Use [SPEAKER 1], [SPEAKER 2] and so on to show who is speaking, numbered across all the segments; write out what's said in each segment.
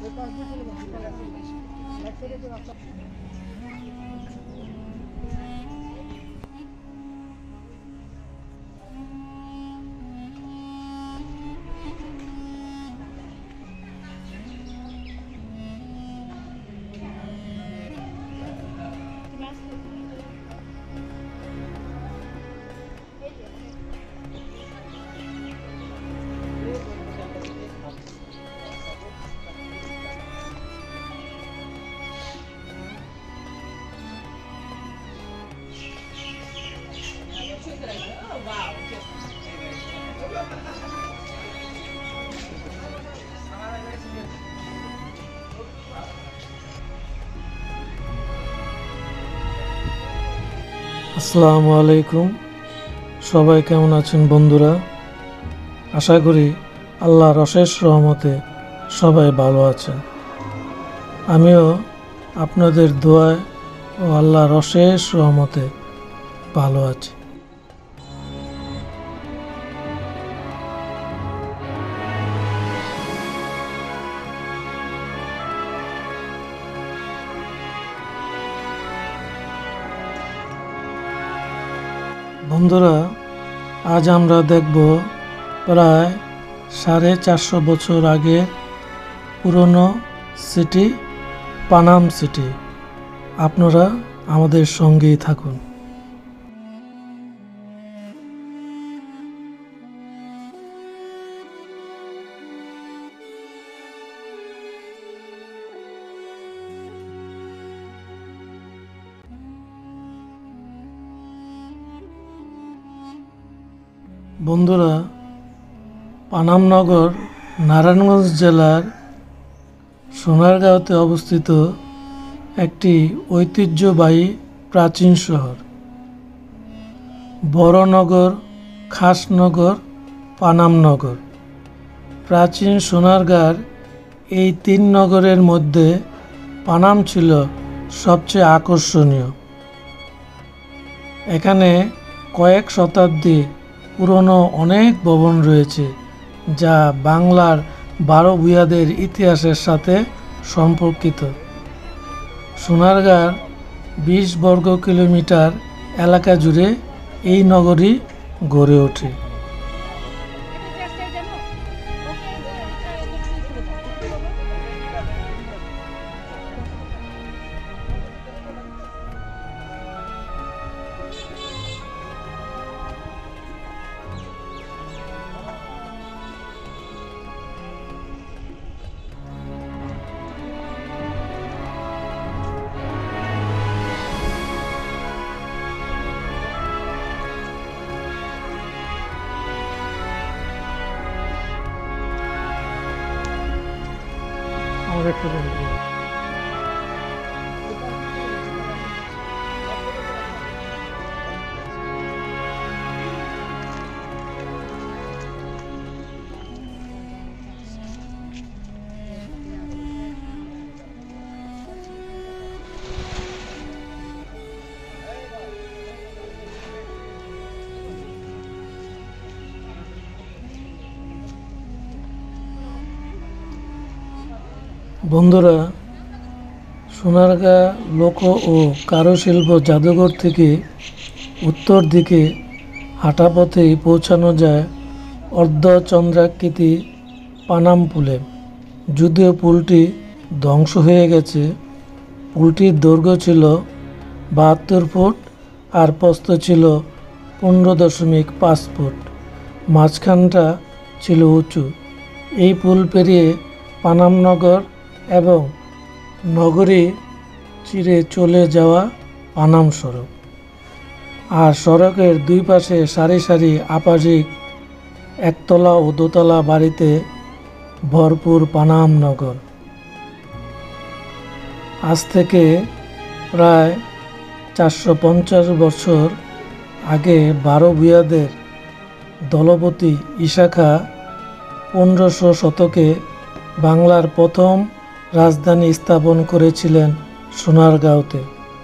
[SPEAKER 1] আসসালামু আলাইকুম, সবাই কেমন আছেন বন্ধুরা? আশা করি আল্লাহর অশেষ রহমতে সবাই ভালো আছেন। আমিও আপনাদের দোয়ায় ও আল্লাহর অশেষ রহমতে ভালো আছি। বন্ধুরা, আজ আমরা দেখব প্রায় 450 বছর আগে পুরনো সিটি পানাম সিটি। আপনারা আমাদের সঙ্গেই থাকুন। বন্ধুরা, পানাম নগর নারায়ণগঞ্জ জেলার সোনারগাঁওতে অবস্থিত একটি ঐতিহ্যবাহী প্রাচীন শহর। বড়নগর, খাসনগর, পানাম নগর। প্রাচীন সোনারগাঁর এই 3 নগরের মধ্যে পানাম ছিল সবচেয়ে আকর্ষণীয়। এখানে কয়েক শতাব্দী পুরনো অনেক ভবন রয়েছে, যা বাংলার 12 ভূঁইয়াদের ইতিহাসের সাথে সম্পর্কিত। সোনারগাঁর 20 বর্গ কিলোমিটার এলাকা জুড়ে এই নগরী গড়ে ওঠে। বন্ধুরা, সোনারগাঁ লোক ও কারুশিল্প জাদুঘর থেকে উত্তর দিকে হাঁটা পথেই পৌঁছানো যায় অর্ধচন্দ্রাকৃতি পানাম পুলে। যদিও পুলটি ধ্বংস হয়ে গেছে, পুলটির দৈর্ঘ্য ছিল 72 ফুট আর প্রস্থ ছিল 15.5 ফুট। মাঝখানটা ছিল উঁচু। এই পুল পেরিয়ে পানাম নগর এবং নগরী চিরে চলে যাওয়া পানাম সড়ক। আর সড়কের দুই পাশে সারি সারি আবাসিক একতলা ও দোতলা বাড়িতে ভরপুর পানাম নগর। আজ থেকে প্রায় 450 বছর আগে 12 ভূঁইয়াদের দলপতি ইশা খাঁ 1500 শতকে বাংলার প্রথম রাজধানী স্থাপন করেছিলেন সোনারগাঁওতে।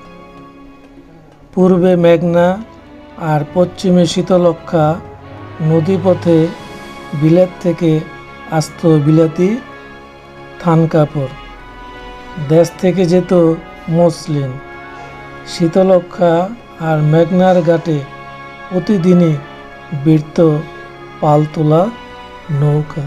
[SPEAKER 1] পূর্বে মেঘনা আর পশ্চিমে শীতলক্ষ্যা নদীপথে বিলেত থেকে আসত বিলাতি থান কাপড়, দেশ থেকে যেত মসলিন। শীতলক্ষ্যা আর মেঘনার ঘাটে প্রতিদিনই ভিড়ত পালতোলা নৌকা।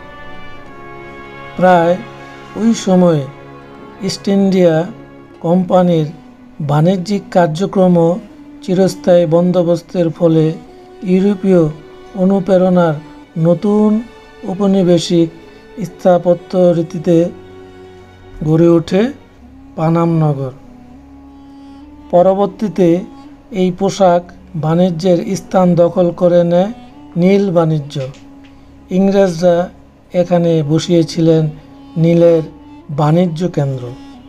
[SPEAKER 1] প্রায় ওই সময়ে ইস্ট ইন্ডিয়া কোম্পানির বাণিজ্যিক কার্যক্রম চিরস্থায়ী বন্দোবস্তের ফলে ইউরোপীয় অনুপ্রেরণার নতুন ঔপনিবেশিক স্থাপত্য রীতিতে গড়ে ওঠে পানাম নগর। পরবর্তীতে এই পোশাক বাণিজ্যের স্থান দখল করে নেয় নীল বাণিজ্য। ইংরেজরা এখানে বসিয়েছিলেন নীলের বাণিজ্য কেন্দ্র।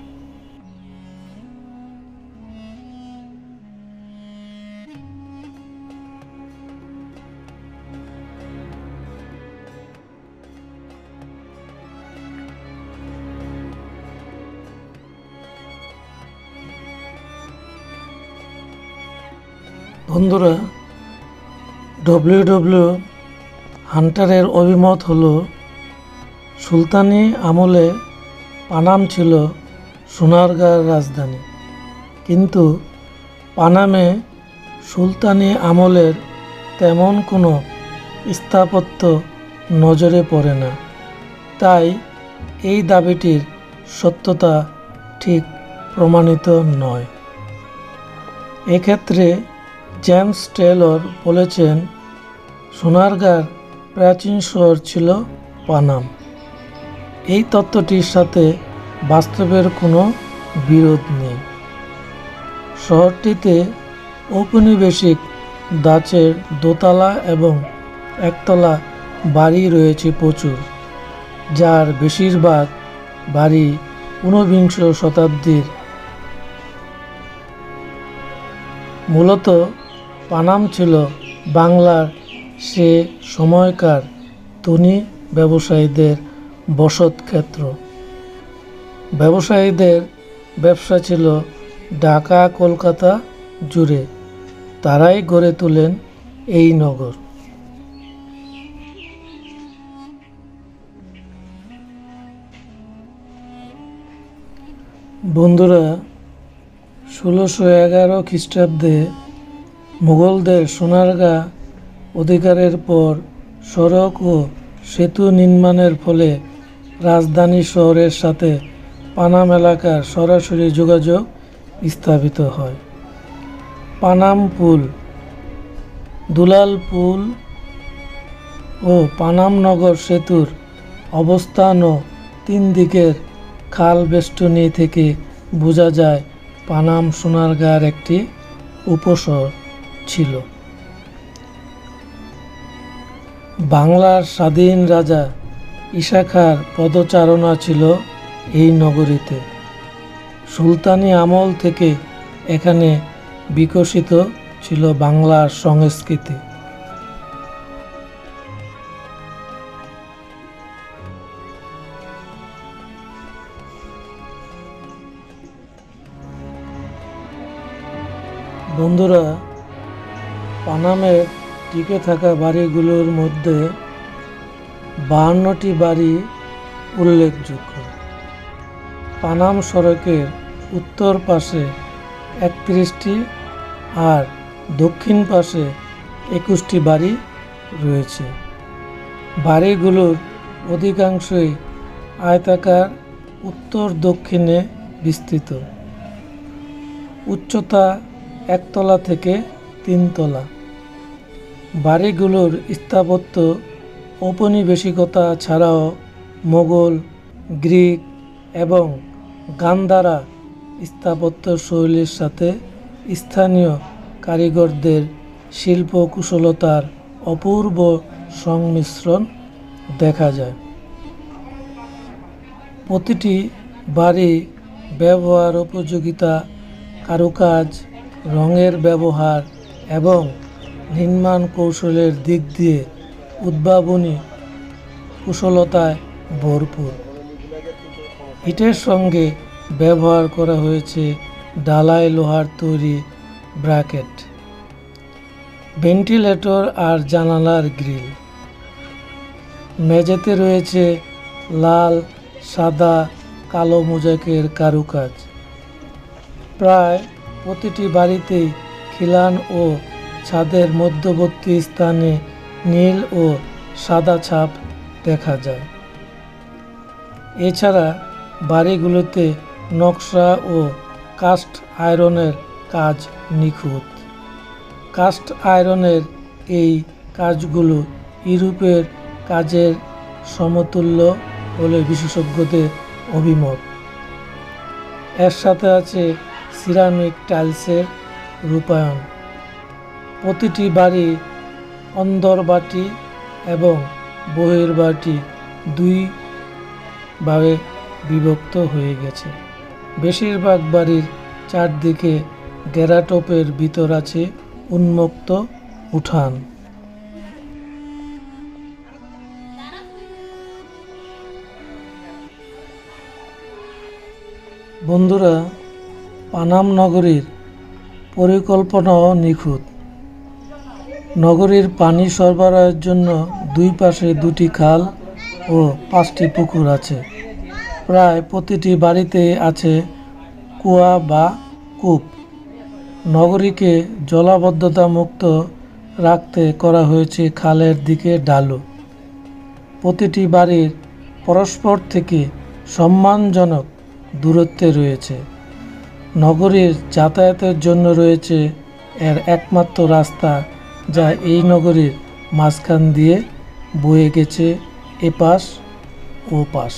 [SPEAKER 1] বন্ধুরা, ডব্লিউ হান্টারের অভিমত হলো সুলতানি আমলে পানাম ছিল সোনারগাঁর রাজধানী, কিন্তু পানামে সুলতানি আমলের তেমন কোনো স্থাপত্য নজরে পড়ে না। তাই এই দাবিটির সত্যতা ঠিক প্রমাণিত নয়। এক্ষেত্রে জেমস টেলর বলেছেন, সোনারগাঁর প্রাচীন শহর ছিল পানাম। এই তত্ত্বটির সাথে বাস্তবের কোনো বিরোধ নেই। শহরটিতে ঔপনিবেশিক ধাঁচের দোতলা এবং একতলা বাড়ি রয়েছে প্রচুর, যার বেশিরভাগ বাড়ি ঊনবিংশ শতাব্দীর। মূলত পানাম ছিল বাংলার সে সময়কার ধনী ব্যবসায়ীদের বসতক্ষেত্র। ব্যবসায়ীদের ব্যবসা ছিল ঢাকা কলকাতা জুড়ে, তারাই গড়ে তোলেন এই নগর। বন্ধুরা, 1611 খ্রিস্টাব্দে মুঘলদের সোনারগাঁ অধিকারের পর সড়ক ও সেতু নির্মাণের ফলে রাজধানী শহরের সাথে পানাম এলাকার সরাসরি যোগাযোগ স্থাপিত হয়। পানাম পুল, দুলাল পুল ও পানাম নগর সেতুর অবস্থান ও তিন দিকের খাল বেষ্টনী থেকে বোঝা যায় পানাম সোনারগাঁর একটি উপশহর ছিল। বাংলার স্বাধীন রাজা ঈশা খাঁর পদচারণা ছিল এই নগরীতে। সুলতানি আমল থেকে এখানে বিকশিত ছিল বাংলার সংস্কৃতি। বন্ধুরা, পানামের টিকে থাকা বাড়িগুলোর মধ্যে 52টি বাড়ি উল্লেখযোগ্য। পানাম সড়কের উত্তর পাশে 31টি আর দক্ষিণ পাশে 21টি বাড়ি রয়েছে। বাড়িগুলোর অধিকাংশই আয়তাকার, উত্তর দক্ষিণে বিস্তৃত। উচ্চতা 1 তলা থেকে 3 তলা। বাড়িগুলোর স্থাপত্য ঔপনিবেশিকতা ছাড়াও মোগল, গ্রিক এবং গান্ধারা স্থাপত্য শৈলীর সাথে স্থানীয় কারিগরদের শিল্প কুশলতার অপূর্ব সংমিশ্রণ দেখা যায়। প্রতিটি বাড়ি ব্যবহার উপযোগিতা, কারুকাজ, রঙের ব্যবহার এবং নির্মাণ কৌশলের দিক দিয়ে উদ্ভাবনী কুশলতায় ভরপুর। ইটের সঙ্গে ব্যবহার করা হয়েছে ঢালাই লোহার তৈরি ব্র্যাকেট, ভেন্টিলেটর আর জানালার গ্রিল। মেঝেতে রয়েছে লাল সাদা কালো মোজাইকের কারুকাজ। প্রায় প্রতিটি বাড়িতেই খিলান ও ছাদের মধ্যবর্তী স্থানে নীল ও সাদা ছাপ দেখা যায়। এছাড়া বাড়িগুলোতে নকশা ও কাস্ট আয়রনের কাজ নিখুঁত। কাস্ট আয়রনের এই কাজগুলো ইউরোপের কাজের সমতুল্য বলে বিশেষজ্ঞদের অভিমত। এর সাথে আছে সিরামিক টাইলসের রূপায়ণ। প্রতিটি বাড়ি অন্দরবাটি এবং বহির্বাটি দুই ভাগে বিভক্ত হয়ে গেছে। বেশিরভাগ বাড়ির চারদিকে গ্যারাটোপের ভিতর আছে উন্মুক্ত উঠান। বন্ধুরা, পানাম নগরীর পরিকল্পনাও নিখুঁত। নগরীর পানি সরবরাহের জন্য দুই পাশে দুটি খাল ও 5টি পুকুর আছে। প্রায় প্রতিটি বাড়িতে আছে কুয়া বা কূপ। নগরীকে জলাবদ্ধতা মুক্ত রাখতে করা হয়েছে খালের দিকে ঢালু। প্রতিটি বাড়ির পরস্পর থেকে সম্মানজনক দূরত্বে রয়েছে। নগরীর যাতায়াতের জন্য রয়েছে এর একমাত্র রাস্তা, যা এই নগরীর মাঝখান দিয়ে বয়ে গেছে এপাশ ও পাশ।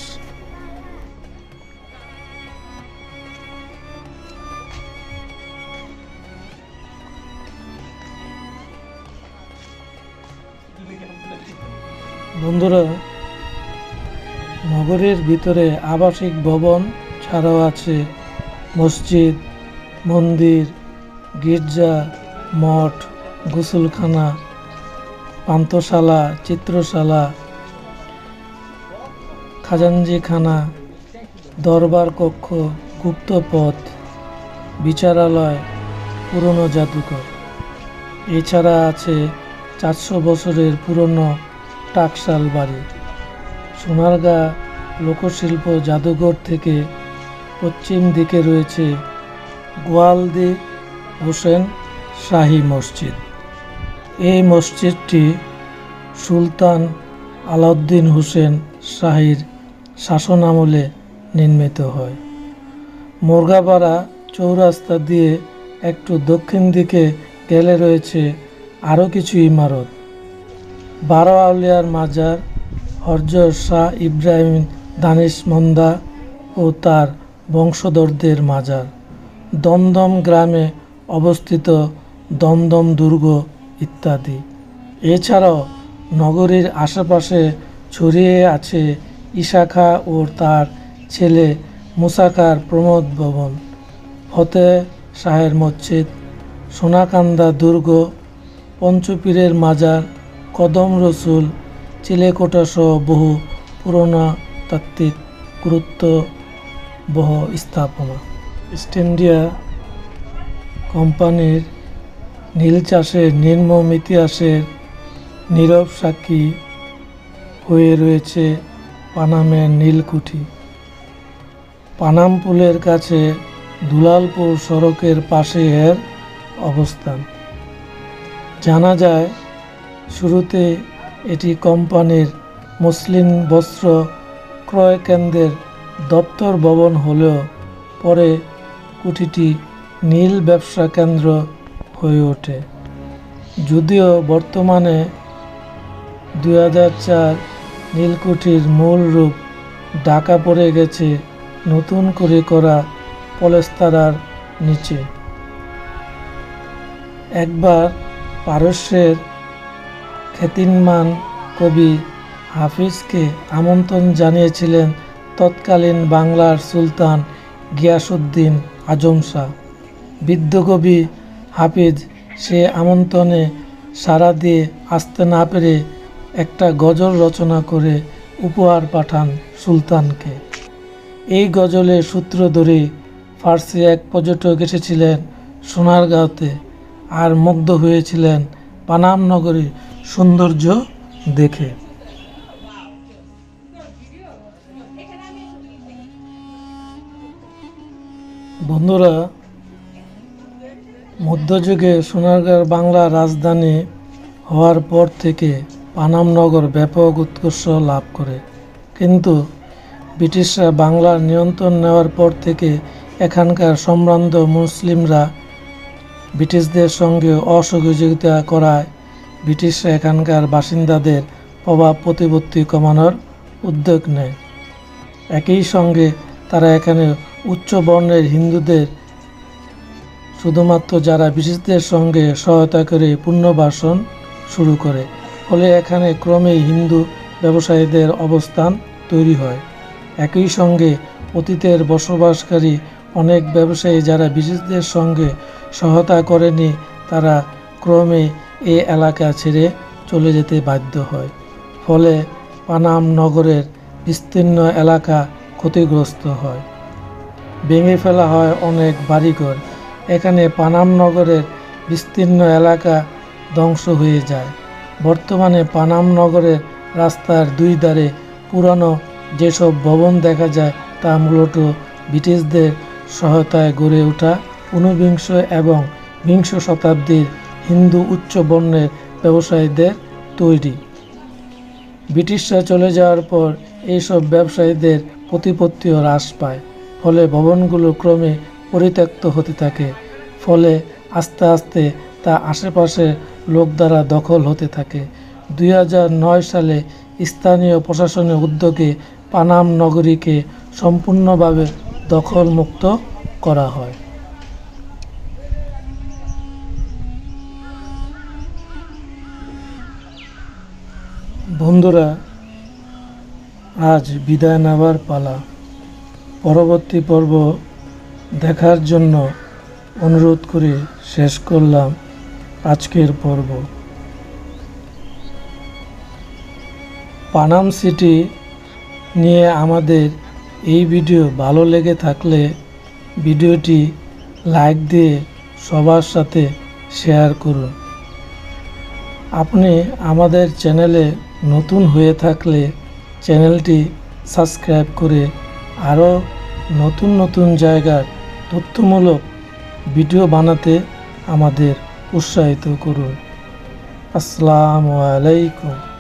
[SPEAKER 1] বন্ধুরা, নগরের ভিতরে আবাসিক ভবন ছাড়াও আছে মসজিদ, মন্দির, গির্জা, মঠ, গোসলখানা, পান্থশালা, চিত্রশালা, খাজাঞ্জিখানা, দরবার কক্ষ, গুপ্তপথ, বিচারালয়, পুরনো জাদুঘর। এছাড়া আছে 400 বছরের পুরনো টাকশাল বাড়ি। সোনারগাঁ লোকশিল্প জাদুঘর থেকে পশ্চিম দিকে রয়েছে গোয়ালদি হোসেন শাহী মসজিদ। এই মসজিদটি সুলতান আলাউদ্দিন হোসেন শাহীর শাসনামলে নির্মিত হয়। মুরগাপাড়া চৌরাস্তা দিয়ে একটু দক্ষিণ দিকে গেলে রয়েছে আরও কিছু ইমারত। 12 আউলিয়ার মাজার, হরজত শাহ ইব্রাহিম দানিশমন্দা ও তার বংশধরদের মাজার, দমদম গ্রামে অবস্থিত দমদম দুর্গ ইত্যাদি। এছাড়াও নগরীর আশেপাশে ছড়িয়ে আছে ঈশা খাঁ ও তার ছেলে মুসা খাঁর প্রমোদ ভবন, ফতেহ শাহের মসজিদ, সোনাকান্দা দুর্গ, পঞ্চপীরের মাজার, কদম রসুল, চিলেকোঠা সহ বহু পুরাতাত্ত্বিক গুরুত্ববহ স্থাপনা। ইস্ট ইন্ডিয়া কোম্পানির নীল চাষের নির্মম ইতিহাসের নীরব সাক্ষী হয়ে রয়েছে পানামের নীলকুঠি। পানাম পুলের কাছে দুলালপুর সড়কের পাশে এর অবস্থান। জানা যায় শুরুতে এটি কোম্পানির মুসলিন বস্ত্র ক্রয় কেন্দ্রের দপ্তর ভবন হলেও পরে কুঠিটি নীল ব্যবসা কেন্দ্র হয়ে ওঠে। যদিও বর্তমানে 2004 নীলকুঠির মূল রূপ ঢাকা পড়ে গেছে নতুন করে করা পলেস্তারার নিচে। একবার পারস্যের খ্যাতিমান কবি হাফিজকে আমন্ত্রণ জানিয়েছিলেন তৎকালীন বাংলার সুলতান গিয়াসউদ্দিন আজম শাহ। বৃদ্ধ কবি হাফিজ সে আমন্ত্রণে সাড়া দিয়ে আসতে না পেরে একটা গজল রচনা করে উপহার পাঠান সুলতানকে। এই গজলের সূত্র ধরে ফার্সি এক পর্যটক এসেছিলেন সোনারগাঁওতে আর মুগ্ধ হয়েছিলেন পানাম নগরীর সৌন্দর্য দেখে। বন্ধুরা, মধ্যযুগে সোনারগাঁও বাংলার রাজধানী হওয়ার পর থেকে পানাম নগর ব্যাপক উৎকর্ষ লাভ করে, কিন্তু ব্রিটিশরা বাংলার নিয়ন্ত্রণ নেওয়ার পর থেকে এখানকার সম্ভ্রান্ত মুসলিমরা ব্রিটিশদের সঙ্গে অসহযোগিতা করায় ব্রিটিশরা এখানকার বাসিন্দাদের প্রভাব প্রতিপত্তি কমানোর উদ্যোগ নেয়। একই সঙ্গে তারা এখানে উচ্চ বর্ণের হিন্দুদের শুধুমাত্র যারা ব্রিটিশদের সঙ্গে সহায়তা করে পুনর্বাসন শুরু করে, ফলে এখানে ক্রমেই হিন্দু ব্যবসায়ীদের অবস্থান তৈরি হয়। একই সঙ্গে অতীতের বসবাসকারী অনেক ব্যবসায়ী যারা ব্রিটিশদের সঙ্গে সহায়তা করেনি, তারা ক্রমে এই এলাকা ছেড়ে চলে যেতে বাধ্য হয়। ফলে পানাম নগরের বিস্তীর্ণ এলাকা ক্ষতিগ্রস্ত হয়, ভেঙে ফেলা হয় অনেক বাড়িঘর। এখানে পানাম নগরের বিস্তীর্ণ এলাকা ধ্বংস হয়ে যায়। বর্তমানে পানাম নগরের রাস্তার দুই ধারে পুরানো যেসব ভবন দেখা যায়, তা মূলত ব্রিটিশদের সহায়তায় গড়ে ওঠা ঊনবিংশ এবং বিংশ শতাব্দীর হিন্দু উচ্চ বর্ণের ব্যবসায়ীদের তৈরি। ব্রিটিশরা চলে যাওয়ার পর এইসব ব্যবসায়ীদের প্রতিপত্তিও হ্রাস পায়, ফলে ভবনগুলো ক্রমে পরিত্যক্ত হতে থাকে। ফলে আস্তে আস্তে তা আশেপাশের লোক দ্বারা দখল হতে থাকে। 2009 সালে স্থানীয় প্রশাসনের উদ্যোগে পানাম নগরীকে সম্পূর্ণভাবে দখলমুক্ত করা হয়। বন্ধুরা, আজ বিদায় নেবার পালা। পরবর্তী পর্ব দেখার জন্য অনুরোধ করে শেষ করলাম আজকের পর্ব। পানাম সিটি নিয়ে আমাদের এই ভিডিও ভালো লেগে থাকলে ভিডিওটি লাইক দিয়ে সবার সাথে শেয়ার করুন। আপনি আমাদের চ্যানেলে নতুন হয়ে থাকলে চ্যানেলটি সাবস্ক্রাইব করে আরও নতুন নতুন জায়গার তথ্যমূলক ভিডিও বানাতে আমাদের উৎসাহিত করুন। আসসালামু আলাইকুম।